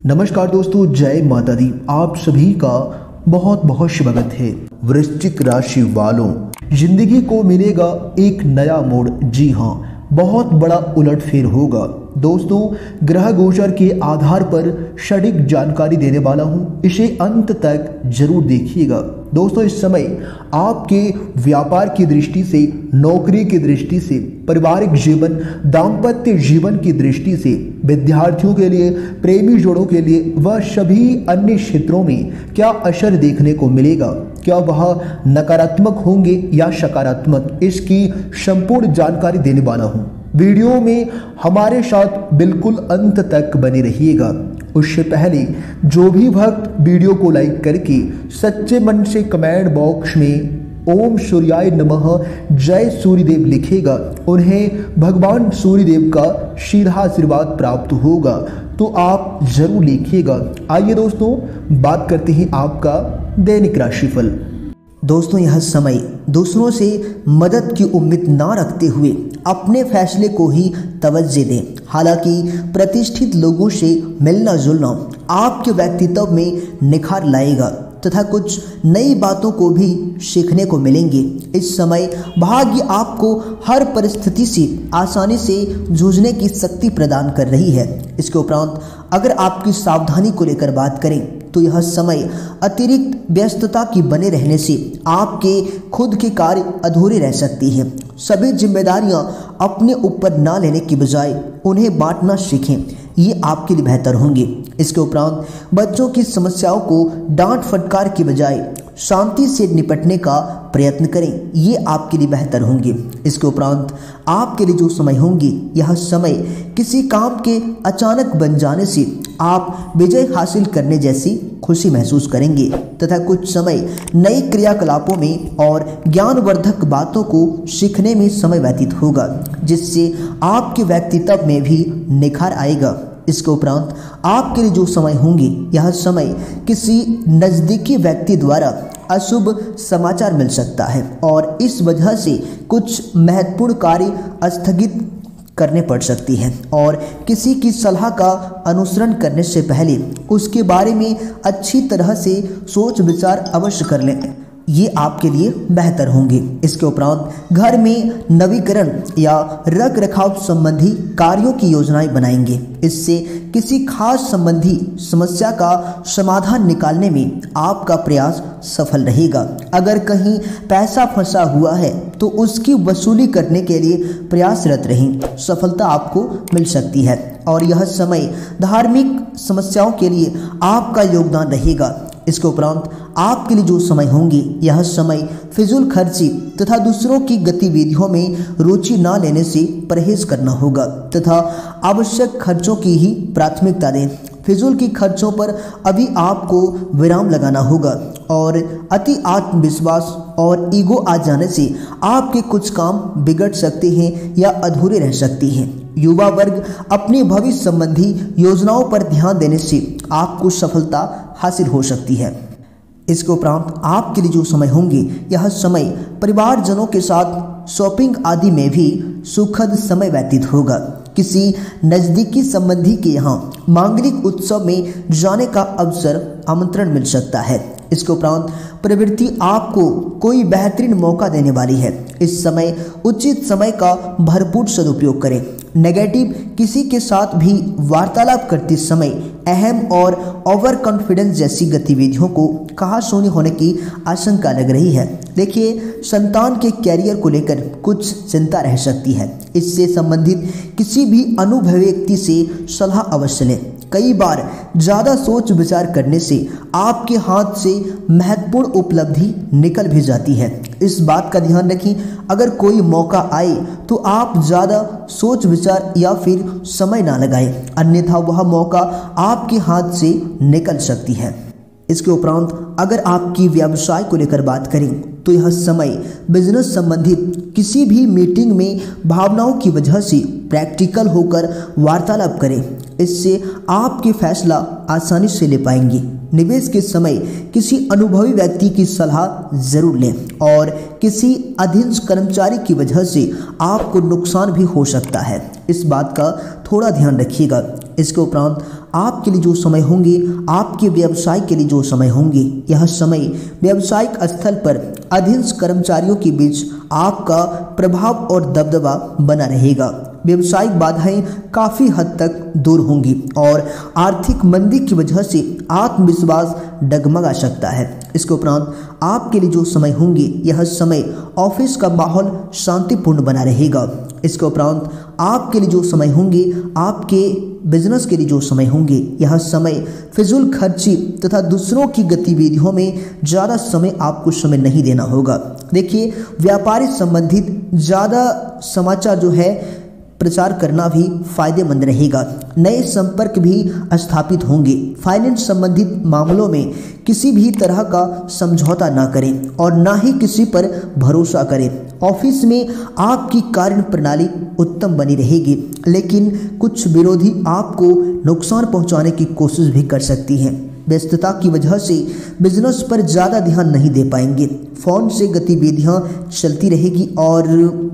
नमस्कार दोस्तों, जय माता दी। आप सभी का बहुत बहुत स्वागत है। वृश्चिक राशि वालों, जिंदगी को मिलेगा एक नया मोड़। जी हाँ, बहुत बड़ा उलटफेर होगा। दोस्तों, ग्रह गोचर के आधार पर सटीक जानकारी देने वाला हूँ, इसे अंत तक जरूर देखिएगा। दोस्तों, इस समय आपके व्यापार की दृष्टि से, नौकरी की दृष्टि से, पारिवारिक जीवन, दाम्पत्य जीवन की दृष्टि से, विद्यार्थियों के लिए, प्रेमी जोड़ों के लिए व सभी अन्य क्षेत्रों में क्या असर देखने को मिलेगा, क्या वह नकारात्मक होंगे या सकारात्मक, इसकी संपूर्ण जानकारी देने वाला हूँ। वीडियो में हमारे साथ बिल्कुल अंत तक बने रहिएगा। उससे पहले जो भी भक्त वीडियो को लाइक करके सच्चे मन से कमेंट बॉक्स में ओम सूर्याय नमः, जय सूर्यदेव लिखेगा, उन्हें भगवान सूर्यदेव का सीधा आशीर्वाद प्राप्त होगा। तो आप जरूर लिखिएगा। आइए दोस्तों, बात करते हैं आपका दैनिक राशिफल। दोस्तों, यह समय दूसरों से मदद की उम्मीद ना रखते हुए अपने फैसले को ही तवज्जो दें। हालांकि प्रतिष्ठित लोगों से मिलना जुलना आपके व्यक्तित्व में निखार लाएगा तथा कुछ नई बातों को भी सीखने को मिलेंगे। इस समय भाग्य आपको हर परिस्थिति से आसानी से जूझने की शक्ति प्रदान कर रही है। इसके उपरांत अगर आपकी सावधानी को लेकर बात करें तो यह समय अतिरिक्त व्यस्तता की बने रहने से आपके खुद के कार्य अधूरे रह सकती हैं। सभी जिम्मेदारियां अपने ऊपर ना लेने की बजाय उन्हें बांटना सीखें, ये आपके लिए बेहतर होंगे। इसके उपरांत बच्चों की समस्याओं को डांट फटकार की बजाय शांति से निपटने का प्रयत्न करें, ये आपके लिए बेहतर होंगे। इसके उपरांत आपके लिए जो समय होंगे, यह समय किसी काम के अचानक बन जाने से आप विजय हासिल करने जैसी खुशी महसूस करेंगे तथा कुछ समय नए क्रियाकलापों में और ज्ञानवर्धक बातों को सीखने में समय व्यतीत होगा, जिससे आपके व्यक्तित्व में भी निखार आएगा। इसके उपरांत आपके लिए जो समय होंगे, यह समय किसी नज़दीकी व्यक्ति द्वारा अशुभ समाचार मिल सकता है और इस वजह से कुछ महत्वपूर्ण कार्य स्थगित करने पड़ सकती हैं और किसी की सलाह का अनुसरण करने से पहले उसके बारे में अच्छी तरह से सोच विचार अवश्य कर लें, ये आपके लिए बेहतर होंगे। इसके उपरांत घर में नवीकरण या रख रखाव संबंधी कार्यों की योजनाएं बनाएंगे। इससे किसी खास संबंधी समस्या का समाधान निकालने में आपका प्रयास सफल रहेगा। अगर कहीं पैसा फंसा हुआ है तो उसकी वसूली करने के लिए प्रयासरत रहें, सफलता आपको मिल सकती है। और यह समय धार्मिक समस्याओं के लिए आपका योगदान रहेगा। इसके उपरांत आपके लिए जो समय होंगे, यह समय फिजूल खर्ची तथा दूसरों की गतिविधियों में रुचि ना लेने से परहेज करना होगा तथा आवश्यक खर्चों की ही प्राथमिकता दें। फिजूल की खर्चों पर अभी आपको विराम लगाना होगा और अति आत्मविश्वास और ईगो आ जाने से आपके कुछ काम बिगड़ सकते हैं या अधूरे रह सकते हैं। युवा वर्ग अपने भविष्य संबंधी योजनाओं पर ध्यान देने से आपको सफलता हासिल हो सकती है। इसके उपरांत आपके लिए जो समय होंगे, यह समय परिवारजनों के साथ शॉपिंग आदि में भी सुखद समय व्यतीत होगा। किसी नज़दीकी संबंधी के यहाँ मांगलिक उत्सव में जाने का अवसर आमंत्रण मिल सकता है। इसके उपरांत प्रवृत्ति आपको कोई बेहतरीन मौका देने वाली है। इस समय उचित समय का भरपूर सदुपयोग करें। नेगेटिव किसी के साथ भी वार्तालाप करते समय अहम और ओवर कॉन्फिडेंस जैसी गतिविधियों को कहासुनी होने की आशंका लग रही है। देखिए, संतान के कैरियर को लेकर कुछ चिंता रह सकती है। इससे संबंधित किसी भी अनुभवी व्यक्ति से सलाह अवश्य लें। कई बार ज़्यादा सोच विचार करने से आपके हाथ से महत्वपूर्ण उपलब्धि निकल भी जाती है। इस बात का ध्यान रखें, अगर कोई मौका आए तो आप ज़्यादा सोच विचार या फिर समय ना लगाएं, अन्यथा वह मौका आपके हाथ से निकल सकती है। इसके उपरांत अगर आपकी व्यवसाय को लेकर बात करें तो यह समय बिजनेस संबंधित किसी भी मीटिंग में भावनाओं की वजह से प्रैक्टिकल होकर वार्तालाप करें, इससे आपके फैसला आसानी से ले पाएंगे। निवेश के समय किसी अनुभवी व्यक्ति की सलाह जरूर लें और किसी अधीन कर्मचारी की वजह से आपको नुकसान भी हो सकता है, इस बात का थोड़ा ध्यान रखिएगा। इसके उपरांत आपके लिए जो समय होंगे, आपके व्यवसाय के लिए जो समय होंगे, यह समय व्यावसायिक स्थल पर अधीनस्थ कर्मचारियों के बीच आपका प्रभाव और दबदबा बना रहेगा। व्यावसायिक बाधाएं काफ़ी हद तक दूर होंगी और आर्थिक मंदी की वजह से आत्मविश्वास डगमगा सकता है। इसके उपरांत आपके लिए जो समय होंगे, यह समय ऑफिस का माहौल शांतिपूर्ण बना रहेगा। इसके उपरांत आपके लिए जो समय होंगे, आपके बिजनेस के लिए जो समय होंगे, यह समय फिजूल खर्ची तथा दूसरों की गतिविधियों में ज़्यादा समय आपको समय नहीं देना होगा। देखिए, व्यापारी संबंधित ज़्यादा समाचार जो है प्रचार करना भी फायदेमंद रहेगा। नए संपर्क भी स्थापित होंगे। फाइनेंस संबंधित मामलों में किसी भी तरह का समझौता ना करें और ना ही किसी पर भरोसा करें। ऑफिस में आपकी कार्य प्रणाली उत्तम बनी रहेगी, लेकिन कुछ विरोधी आपको नुकसान पहुंचाने की कोशिश भी कर सकती हैं। व्यस्तता की वजह से बिजनेस पर ज़्यादा ध्यान नहीं दे पाएंगे। फोन से गतिविधियां चलती रहेगी और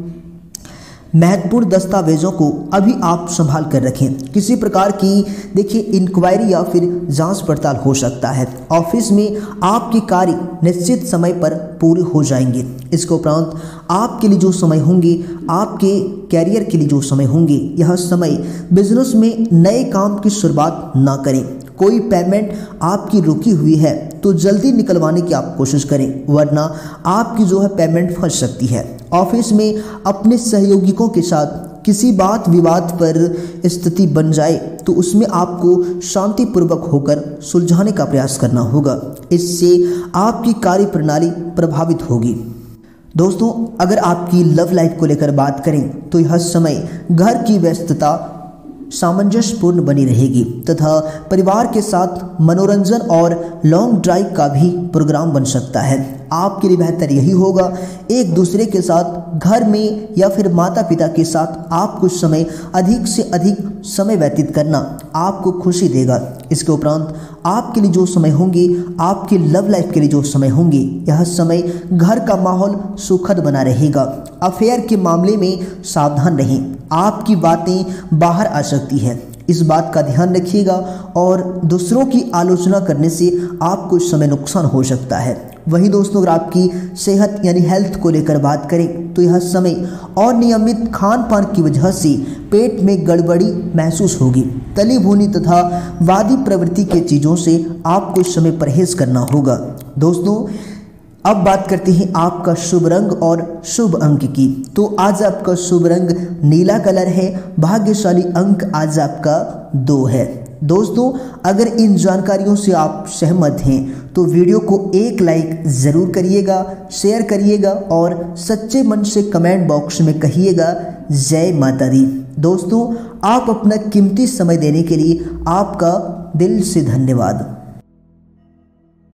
महत्वपूर्ण दस्तावेजों को अभी आप संभाल कर रखें। किसी प्रकार की देखिए इंक्वायरी या फिर जांच पड़ताल हो सकता है। ऑफिस में आपके कार्य निश्चित समय पर पूरे हो जाएंगे। इसके उपरांत आपके लिए जो समय होंगे, आपके कैरियर के लिए जो समय होंगे, यह समय बिजनेस में नए काम की शुरुआत ना करें। कोई पेमेंट आपकी रुकी हुई है तो जल्दी निकलवाने की आप कोशिश करें, वरना आपकी जो है पेमेंट फंस सकती है। ऑफिस में अपने सहयोगियों के साथ किसी बात विवाद पर स्थिति बन जाए तो उसमें आपको शांतिपूर्वक होकर सुलझाने का प्रयास करना होगा। इससे आपकी कार्य प्रणाली प्रभावित होगी। दोस्तों, अगर आपकी लव लाइफ को लेकर बात करें तो यह समय घर की व्यस्तता सामंजस्यपूर्ण बनी रहेगी तथा परिवार के साथ मनोरंजन और लॉन्ग ड्राइव का भी प्रोग्राम बन सकता है। आपके लिए बेहतर यही होगा एक दूसरे के साथ घर में या फिर माता पिता के साथ आप कुछ समय अधिक से अधिक समय व्यतीत करना आपको खुशी देगा। इसके उपरांत आपके लिए जो समय होंगे, आपके लव लाइफ के लिए जो समय होंगे, यह समय घर का माहौल सुखद बना रहेगा। अफेयर के मामले में सावधान रहें, आपकी बातें बाहर आ सकती हैं। इस बात का ध्यान रखिएगा और दूसरों की आलोचना करने से आपको इस समय नुकसान हो सकता है। वहीं दोस्तों, अगर आपकी सेहत यानी हेल्थ को लेकर बात करें तो यह समय अनियमित खान पान की वजह से पेट में गड़बड़ी महसूस होगी। तली भुनी तथा वादी प्रवृत्ति के चीज़ों से आपको इस समय परहेज करना होगा। दोस्तों, अब बात करते हैं आपका शुभ रंग और शुभ अंक की। तो आज आपका शुभ रंग नीला कलर है। भाग्यशाली अंक आज आपका 2 है। दोस्तों, अगर इन जानकारियों से आप सहमत हैं तो वीडियो को एक लाइक ज़रूर करिएगा, शेयर करिएगा और सच्चे मन से कमेंट बॉक्स में कहिएगा जय माता दी। दोस्तों, आप अपना कीमती समय देने के लिए आपका दिल से धन्यवाद।